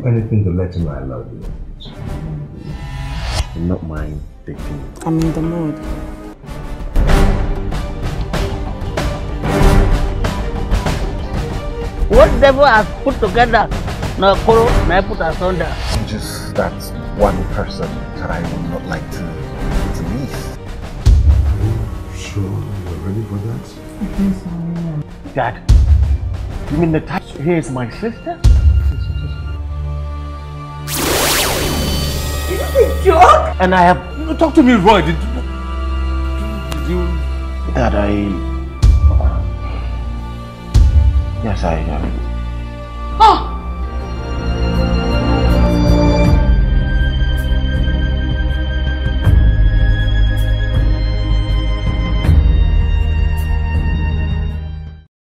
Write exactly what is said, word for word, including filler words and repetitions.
do anything to let him know I love you. I'm not mind dating. I'm in the mood. What devil has put together? No, Koro, I put asunder. Just that one person that I would not like to, to leave. Sure, you're ready for that? I think so, yeah. Dad, you mean the type here is my sister? Is this a joke? And I have... Talk to me, Roy. Did, did you... Dad, I... Yes, I... Uh... Oh!